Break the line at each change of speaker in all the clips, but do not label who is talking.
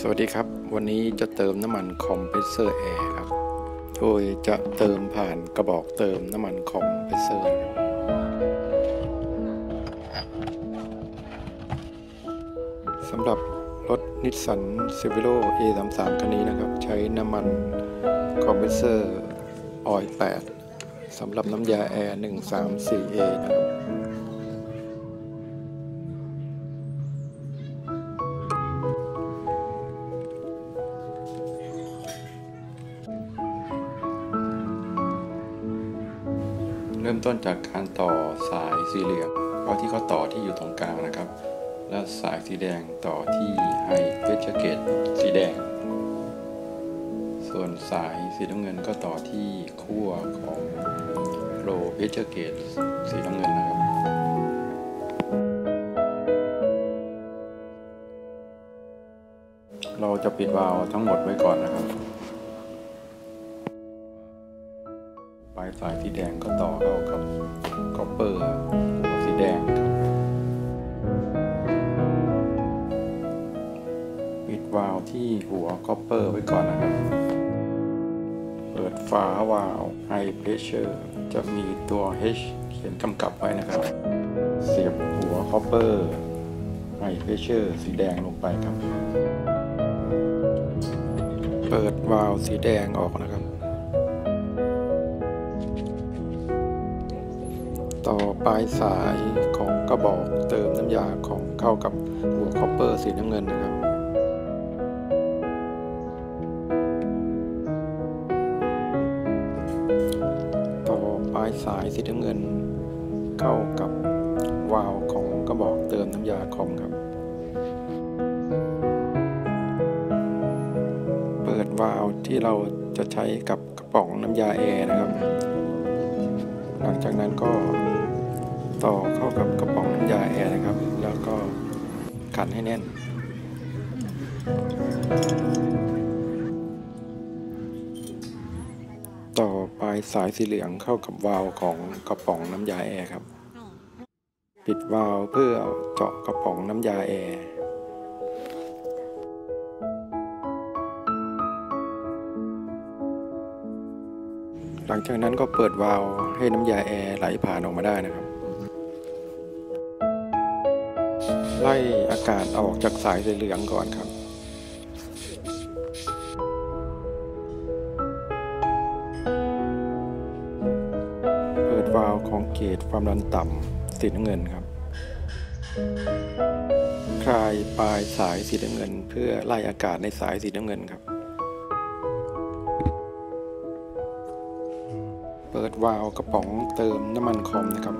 สวัสดีครับวันนี้จะเติมน้ำมันคอมเพรสเซอร์แอร์ครับโดยจะเติมผ่านกระบอกเติมน้ำมันคอมเพรสเซอร์สำหรับรถนิสสันเซฟิโร่ A33 คันนี้นะครับใช้น้ำมันคอมเพรสเซอร์ออยล์8สำหรับน้ำยาแอร์ 134A นะครับเริ่มต้นจากการต่อสายสีเหลืองเอาที่เขาต่อที่อยู่ตรงกลางนะครับแล้วสายสีแดงต่อที่ไฮเพชเชอร์เกตสีแดงส่วนสายสีน้ำเงินก็ต่อที่ขั้วของโลเพชเชอร์เกตสีน้ำเงินนะครับเราจะปิดวาล์วทั้งหมดไว้ก่อนนะครับปลายสายสีแดงก็ต่อเข้ากับคอปเปอร์สีแดงปิดวาล์วที่หัวคอปเปอร์ไว้ก่อนนะครับเปิดฝาวาล์ว High Pressure จะมีตัว H เขียนกำกับไว้นะครับเสียบหัวคอปเปอร์ High Pressure สีแดงลงไปครับเปิดวาล์วสีแดงออกนะครับต่อปลายสายของกระบอกเติมน้ำยาของเข้ากับหัวคอปเปอร์สีน้ำเงินนะครับต่อปลายสายสีน้ำเงินเข้ากับวาล์วของกระบอกเติมน้ำยาคอมครับเปิดวาล์วที่เราจะใช้กับกระป๋องน้ำยาแอร์นะครับหลังจากนั้นก็ต่อเข้ากับกระป๋องน้ำยาแอร์นะครับแล้วก็ขันให้แน่นต่อปลายสายสีเหลืองเข้ากับวาล์วของกระป๋องน้ำยาแอร์ครับปิดวาล์วเพื่อเจาะกระป๋องน้ำยาแอร์หลังจากนั้นก็เปิดวาล์วให้น้ำยาแอร์ไหลผ่านออกมาได้นะครับไล่อากาศออกจากสายสีเหลืองก่อนครับเปิดวาล์วของเกจความดันต่ำสีน้ำเงินครับคลายปลายสายสีน้ำเงินเพื่อไล่อากาศในสายสีน้ำเงินครับเปิดวาล์วกระป๋องเติมน้ำมันคอมนะครับ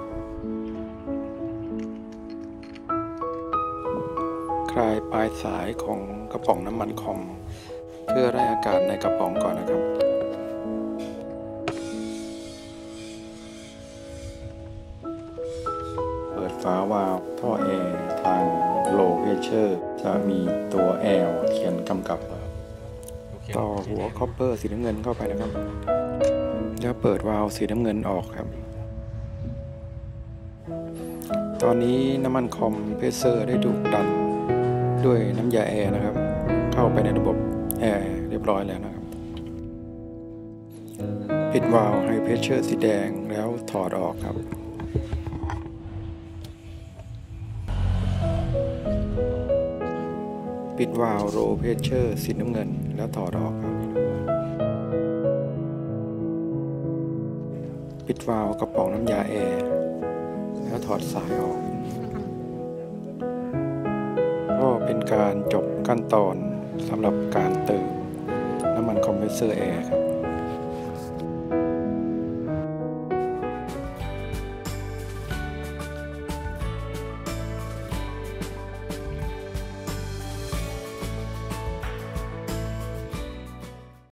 คลายปลายสายของกระป๋องน้ำมันคอมเพื่อไล่อากาศในกระป๋องก่อนนะครับเปิดฝาวาล์วท่อแอร์ทาง Low Pressure จะมีตัว L เขียนกำกับต่อหัวคอปเปอร์สีน้ำเงินเข้าไปนะครับแล้วเปิดวาล์วสีน้ำเงินออกครับตอนนี้น้ำมันคอมเพรสเซอร์ได้ถูกดันด้วยน้ำยาแอร์นะครับเข้าไปในระบบแอร์เรียบร้อยแล้วนะครับปิดวาล์วไฮเพรสเชอร์สีแดงแล้วถอดออกครับปิดวาล์วโลว์เพรสเชอร์สีน้ำเงินแล้วถอดออกครับปิดวาล์วกระป๋องน้ำยาแอร์แล้วถอดสายออกก็เป็นการจบขั้นตอนสำหรับการเติมน้ำมันคอมเพรสเซอร์แอร์ครับ